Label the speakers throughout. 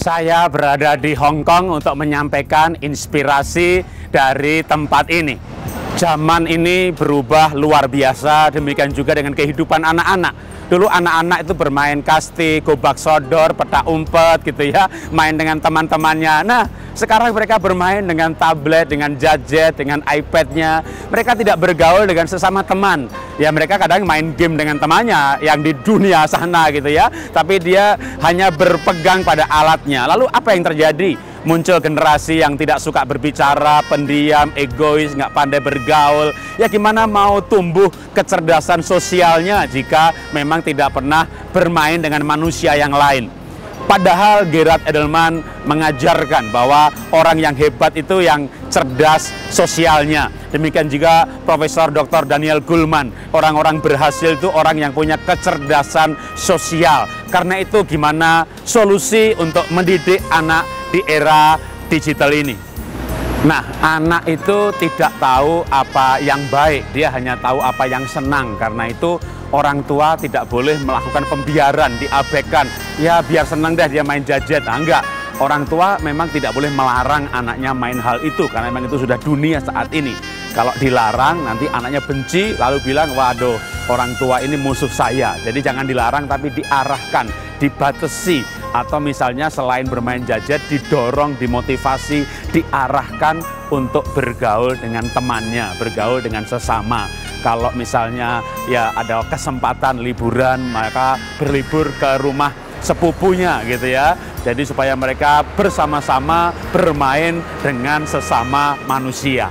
Speaker 1: Saya berada di Hong Kong untuk menyampaikan inspirasi dari tempat ini. Zaman ini berubah luar biasa, demikian juga dengan kehidupan anak-anak. Dulu anak-anak itu bermain kasti, gobak sodor, petak umpet gitu ya, main dengan teman-temannya. Nah, sekarang mereka bermain dengan tablet, dengan gadget, dengan iPad-nya. Mereka tidak bergaul dengan sesama teman. Ya mereka kadang main game dengan temannya yang di dunia sana gitu ya. Tapi dia hanya berpegang pada alatnya. Lalu apa yang terjadi? Muncul generasi yang tidak suka berbicara, pendiam, egois, nggak pandai bergaul. Ya gimana mau tumbuh kecerdasan sosialnya jika memang tidak pernah bermain dengan manusia yang lain. Padahal Gerard Edelman mengajarkan bahwa orang yang hebat itu yang cerdas sosialnya. Demikian juga Profesor Dr. Daniel Goleman. Orang-orang berhasil itu orang yang punya kecerdasan sosial. Karena itu gimana solusi untuk mendidik anak di era digital ini? Nah, anak itu tidak tahu apa yang baik, dia hanya tahu apa yang senang. Karena itu orang tua tidak boleh melakukan pembiaran, diabaikan. Ya biar senang deh dia main gadget. Nah, enggak. Orang tua memang tidak boleh melarang anaknya main hal itu, karena memang itu sudah dunia saat ini. Kalau dilarang nanti anaknya benci lalu bilang, waduh orang tua ini musuh saya. Jadi jangan dilarang tapi diarahkan, dibatasi. Atau misalnya selain bermain gadget didorong, dimotivasi, diarahkan untuk bergaul dengan temannya, bergaul dengan sesama. Kalau misalnya ya ada kesempatan liburan, maka berlibur ke rumah sepupunya gitu ya. Jadi supaya mereka bersama-sama bermain dengan sesama manusia.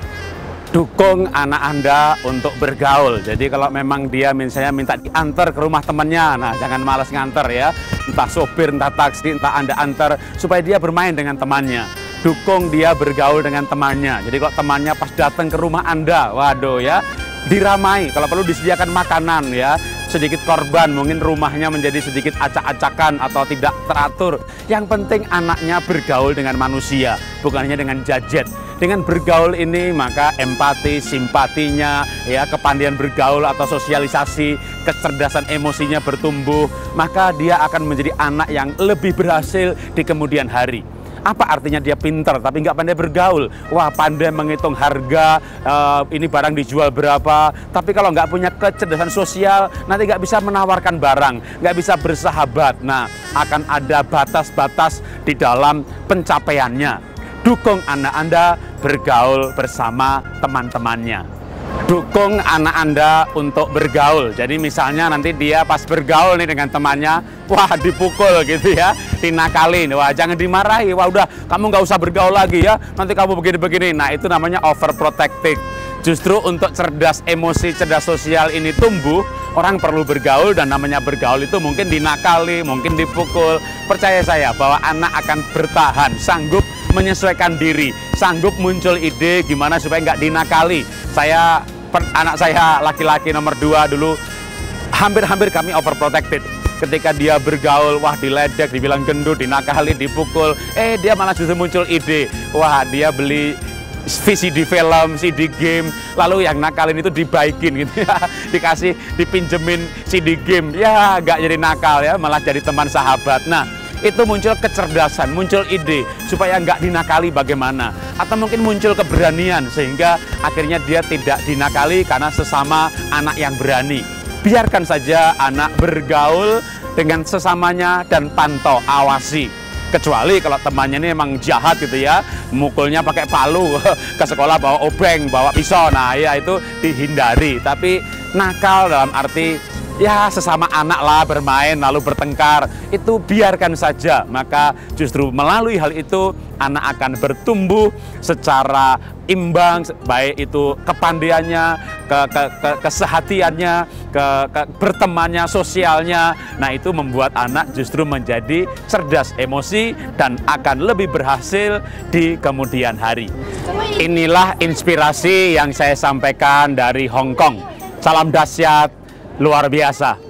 Speaker 1: Dukung anak Anda untuk bergaul. Jadi kalau memang dia misalnya minta diantar ke rumah temannya, nah jangan malas nganter ya. Entah sopir, entah taksi, entah Anda antar supaya dia bermain dengan temannya. Dukung dia bergaul dengan temannya. Jadi kalau temannya pas datang ke rumah Anda, waduh ya, diramai. Kalau perlu disediakan makanan ya. Sedikit korban, mungkin rumahnya menjadi sedikit acak-acakan atau tidak teratur. Yang penting anaknya bergaul dengan manusia, bukan hanya dengan gadget. Dengan bergaul ini maka empati, simpatinya, ya kepandaian bergaul atau sosialisasi, kecerdasan emosinya bertumbuh, maka dia akan menjadi anak yang lebih berhasil di kemudian hari. Apa artinya dia pintar tapi nggak pandai bergaul? Wah, pandai menghitung harga, ini barang dijual berapa. Tapi kalau nggak punya kecerdasan sosial, nanti nggak bisa menawarkan barang, nggak bisa bersahabat. Nah, akan ada batas-batas di dalam pencapaiannya. Dukung anak Anda bergaul bersama teman-temannya. Dukung anak Anda untuk bergaul. Jadi misalnya nanti dia pas bergaul nih dengan temannya, wah dipukul gitu ya, dinakalin, wah jangan dimarahi, wah udah kamu nggak usah bergaul lagi ya, nanti kamu begini-begini. Nah itu namanya overprotective. Justru untuk cerdas emosi, cerdas sosial ini tumbuh, orang perlu bergaul, dan namanya bergaul itu mungkin dinakali, mungkin dipukul. Percaya saya bahwa anak akan bertahan, sanggup menyesuaikan diri, sanggup muncul ide gimana supaya nggak dinakali. Anak saya laki-laki nomor 2 dulu, hampir-hampir kami overprotected. Ketika dia bergaul, wah diledek, dibilang gendut, dinakali, dipukul. Dia malah justru muncul ide. Wah, dia beli VCD film, CD game, lalu yang nakalin itu dibaikin gitu ya. Dipinjemin CD game. Ya, nggak jadi nakal ya, malah jadi teman sahabat. Nah, itu muncul kecerdasan, muncul ide supaya nggak dinakali bagaimana. Atau mungkin muncul keberanian sehingga akhirnya dia tidak dinakali karena sesama anak yang berani. Biarkan saja anak bergaul dengan sesamanya dan pantau, awasi. Kecuali kalau temannya ini memang jahat gitu ya, mukulnya pakai palu, ke sekolah bawa obeng, bawa pisau, nah ya itu dihindari. Tapi nakal dalam arti ya sesama anak lah bermain lalu bertengkar, itu biarkan saja. Maka justru melalui hal itu anak akan bertumbuh secara imbang, baik itu kepandaiannya, kesehatiannya, bertemannya, sosialnya. Nah itu membuat anak justru menjadi cerdas emosi dan akan lebih berhasil di kemudian hari. Inilah inspirasi yang saya sampaikan dari Hong Kong. Salam dahsyat luar biasa.